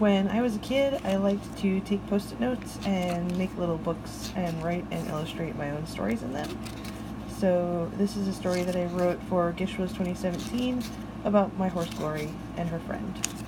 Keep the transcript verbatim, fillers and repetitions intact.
When I was a kid, I liked to take post-it notes and make little books and write and illustrate my own stories in them. So this is a story that I wrote for GISHWHES twenty seventeen about my horse Glory and her friend.